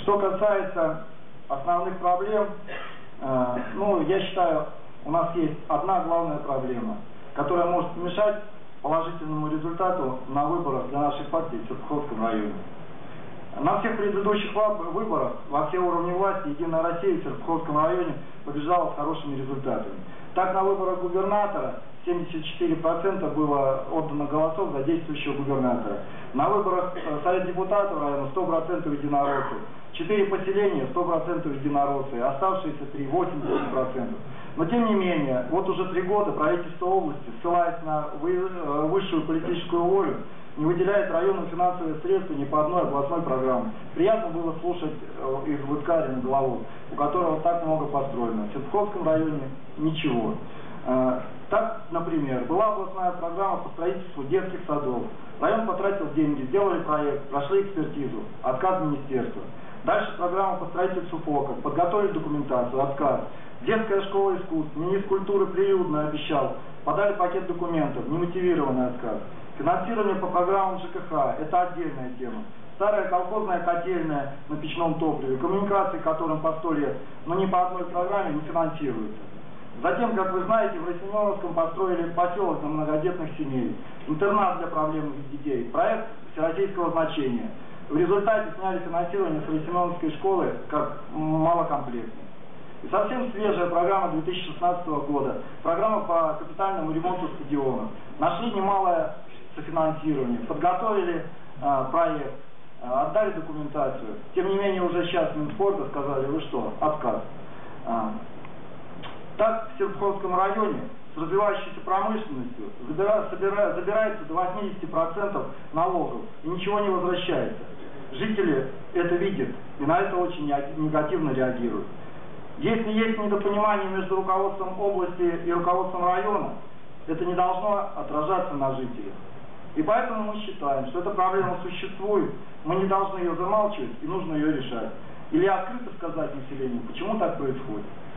Что касается основных проблем, я считаю, у нас есть одна главная проблема, которая может мешать положительному результату на выборах для нашей партии в Серпуховском районе. На всех предыдущих выборах во все уровни власти «Единая Россия» в Серпуховском районе побеждала с хорошими результатами. Так, на выборах губернатора 74% было отдано голосов за действующего губернатора. На выборах Совет депутатов района 100% единороссы. 4 поселения 100% единороссы, оставшиеся 3 80%. Но тем не менее, вот уже 3 года правительство области, ссылаясь на высшую политическую волю, не выделяет району финансовые средства ни по одной областной программе. Приятно было слушать из Выткарина Голову, у которого так много построено. В Серпуховском районе ничего. Так, например, была областная программа по строительству детских садов. Район потратил деньги, сделали проект, прошли экспертизу, отказ министерства. Дальше программа по строительству ФОКов, подготовили документацию, отказ. Детская школа искусств, министр культуры прилюдно обещал, подали пакет документов, немотивированный отказ. Финансирование по программам ЖКХ – это отдельная тема. Старая колхозная котельная на печном топливе, коммуникации которым по 100 лет, но ни по одной программе не финансируется. Затем, как вы знаете, в Росиновском построили поселок для многодетных семей, интернат для проблемных детей, проект всероссийского значения. В результате сняли финансирование с Росиновской школы как малокомплектной. И совсем свежая программа 2016 года, программа по капитальному ремонту стадиона. Нашли немалое софинансирование, подготовили проект, отдали документацию. Тем не менее, уже сейчас Минспорта сказали, вы что, отказ. Так, в Серпуховском районе с развивающейся промышленностью забирается до 80% налогов и ничего не возвращается. Жители это видят и на это очень негативно реагируют. Если есть недопонимание между руководством области и руководством района, это не должно отражаться на жителях. И поэтому мы считаем, что эта проблема существует, мы не должны ее замалчивать и нужно ее решать. Или открыто сказать населению, почему так происходит.